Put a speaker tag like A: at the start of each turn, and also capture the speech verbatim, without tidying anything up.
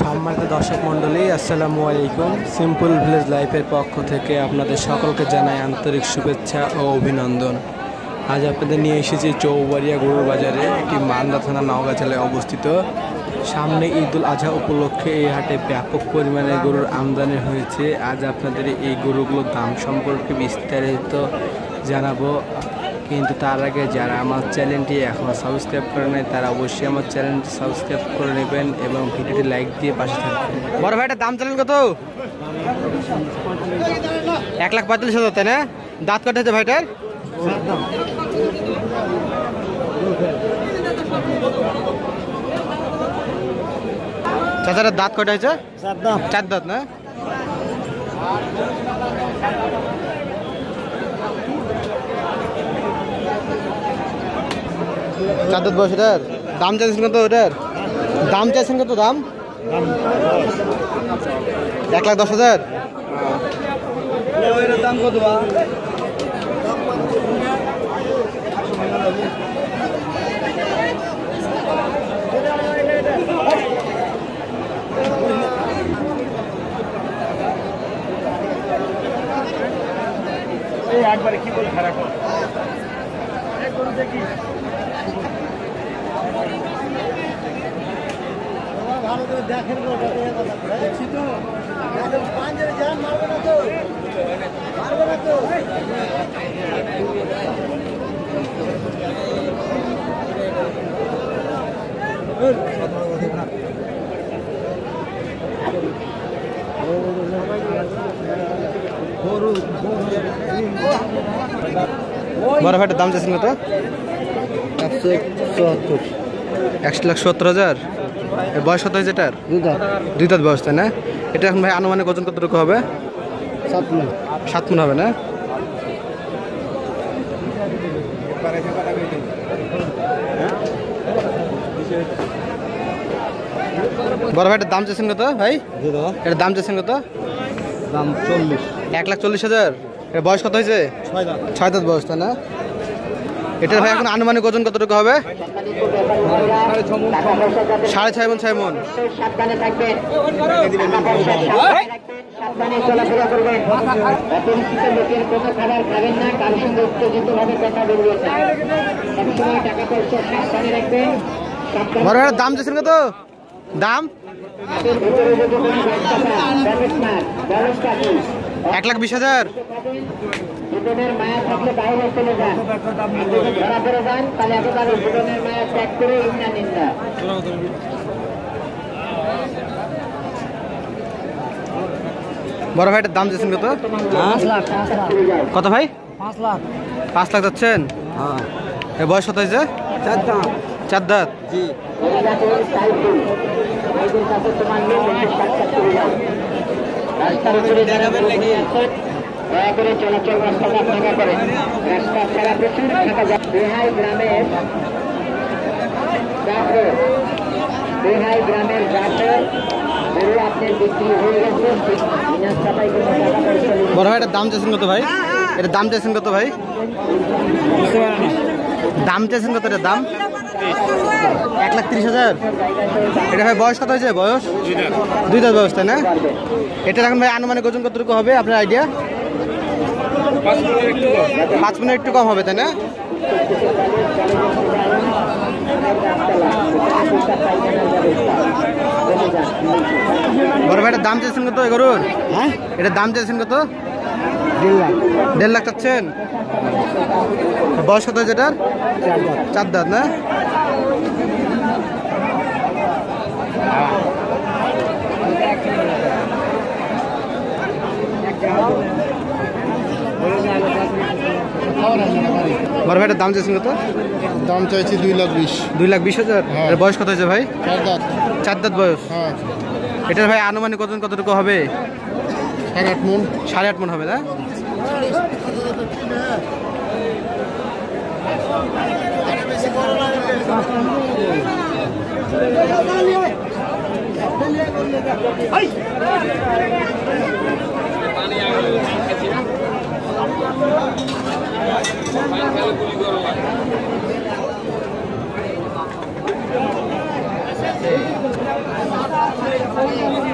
A: সম্মানিত দর্শক মণ্ডলী, আসসালামু আলাইকুম। সিম্পল ভিলেজ লাইফের পক্ষ থেকে আপনাদের সকলকে জানাই আন্তরিক শুভেচ্ছা ও অভিনন্দন। আজ আপনাদের নিয়ে এসেছি চৌবাড়িয়া গরুর বাজারে, একটি মান্দা থানা নওগাঁ জেলায় অবস্থিত। সামনে ঈদুল আজহা উপলক্ষে এই হাটে ব্যাপক পরিমাণে গরুর আমদানি হয়েছে। আজ আপনাদের এই গরুগুলোর দাম সম্পর্কে বিস্তারিত জানাবো, কিন্তু তার আগে যারা আমার চ্যানেলটি এখনও সাবস্ক্রাইব করে নেয় তারা অবশ্যই আমার চ্যানেলটি সাবস্ক্রাইব করে নেবেন এবং ভিডিওটি লাইক দিয়ে পাশে থাকবেন। বড় ভাইটার দাম চালেন কত? এক লাখ পঁয়তাল্লিশ হাজার, তাই না? দাঁত কটা হয়েছে ভাইটার? চাচার দাঁত কটা হয়েছে? চার দাঁত না? চার দাঁত বয়স। এটার দাম চাইছেন কত? ওটার দাম চাইছেন কত? দাম এক লাখ দশ হাজার। দাম কত?
B: একবারে কি বলে খারাপ ভালো করে দেখেন দেখছি তো পাঞ্জাবে যান, মারবে না তো মারবে না তো
A: বড় ভাইটার দাম চাইছেন কত?
B: একশো চুয়াত্তর
A: একশো লাখ সত্তর হাজার। বয়স কত হয়েছে এটার? দুই দাঁত বয়স, তাই না? এটা এখন ভাই আনুমানিক ওজন কতটুকু হবে?
B: সাত মন
A: সাত মন হবে না? বড় ভাইটার দাম চাইছেন কত ভাই? এটার দাম চাইছেন কত?
B: দাম চল্লিশ
A: এক লাখ চল্লিশ হাজার। এর বয়স কত হয়েছে?
B: ছয় দাম
A: ছয় দাঁত বয়স, তাই না? এটার ভাই এখন আনুমানিক ওজন কতটুকু হবে? সাড়ে ছয় মন। ছয় মন। বড় ভাইয়ের দাম চাইছেন কত? দাম এক লাখ বিশ হাজার। বড় ভাইটার দাম চাইছেন কত? কত ভাই?
B: পাঁচ লাখ
A: পাঁচ লাখ যাচ্ছেন?
B: হ্যাঁ।
A: এর বয়স কত হয়েছে?
B: চার দাম
A: চার দাঁত।
B: জি রাস্তার উপরে দেখাবেন নাকি? দয়া করে চলাচল রাস্তাটা ফাঁকা করেন। রাস্তা ছাড়া প্রচুর ফাঁকা যায়। বেহাই গ্রামের জাফর বেহাই গ্রামের জাফর গরু আপনার বিক্রি হয়ে গেছে। বিনা সাফাই কোনো টাকা পয়সা নেই।
A: বড় ভাইটার দাম চাইছেন কত ভাই? এটার দাম চাইছেন কত ভাই? দাম চাইছেন কত? এটার দাম এক লাখ তিরিশ হাজার। এটা ভাই বয়স কত হয়েছে? বয়স দুই দাঁত বয়স, তাই না? এটার এখন ভাই আনুমানিক ওজন কতটুকু হবে আপনার আইডিয়া? পাঁচ মিনিট একটু কম হবে, তাই না? বড় ভাইটার দাম চাইছেন কত এই গরুর?
B: হ্যাঁ,
A: এটার দাম চাইছেন কত?
B: দেড় লাখ
A: দেড় লাখ চাচ্ছেন। বয়স কত হয়েছে এটার?
B: চার দাম
A: চার দাঁত না? বড় ভাইটার দাম চাইছেন কত?
B: দাম চাইছি দুই লাখ বিশ।
A: দুই লাখ বিশ হাজার। এর বয়স কত হয়েছে ভাই?
B: চার দাম
A: চার দাঁত বয়স।
B: হ্যাঁ,
A: এটার ভাই আনুমানিক ওজন কতটুকু হবে?
B: সাড়ে আট মন
A: সাড়ে আট মন হবে না?
B: আছে